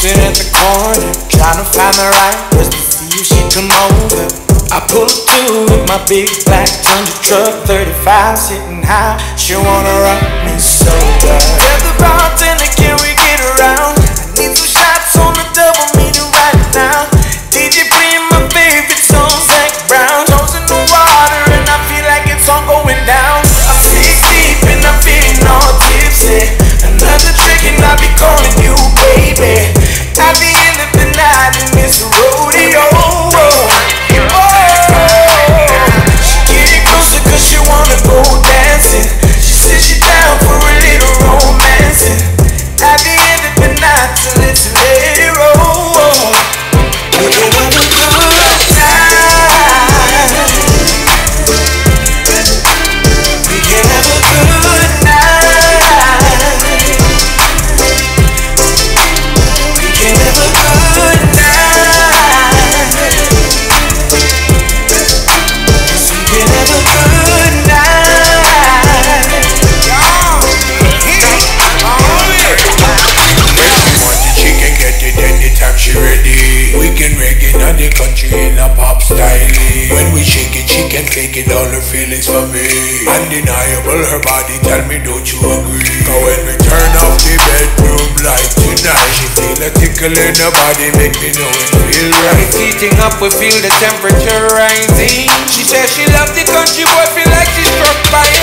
sit at the corner, trying to find the right person to see if she come over. I pull up to with my big black Tundra truck, 35 sitting high. She wanna rock me so bad. Tell the bartender, can we get around? I need some shots on the double meaning right now. DJ playing my favorite song, Zach Brown. Toes in the water and I feel like it's all going down. I'm 6 deep and I'm feeling all tipsy. Another trick and I'll be calling you baby. At the end of the night and it's a rodeo. She getting closer cause she wanna go dancing. She said she down for a little romancing. At the end of the night so let's let it roll. We can have a good night. We can have a good night. We can have a good night. Yes, we can have a good night. She can get it anytime she ready. We can reggae in the country in a pop style. When we shake it, she can take it, all her feelings for me. Undeniable, her body tell me don't you agree? Cause when we turn off the bedroom light tonight, she feel a tickle in her body, make me know it feel right. It's heating up, we feel the temperature rising. She says she love the country boy, feel like she's struck by